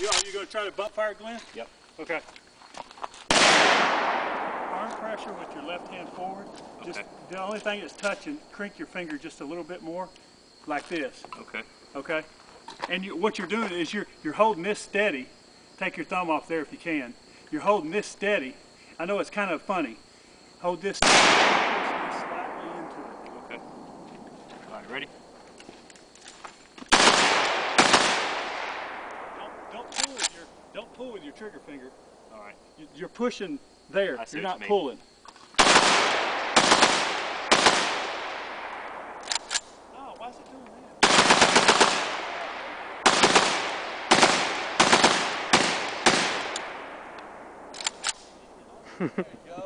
you going to try to butt fire, Glenn? Yep. Okay. Arm pressure with your left hand forward. Just the only thing that's touching, crank your finger just a little bit more, like this. Okay. Okay. And what you're doing is you're holding this steady. Take your thumb off there if you can. You're holding this steady. I know it's kind of funny. Hold this slightly into it. Okay. All right, ready? Don't pull with your trigger finger. All right. You're pushing there. You're not pulling. Oh, why is it doing that? There you go.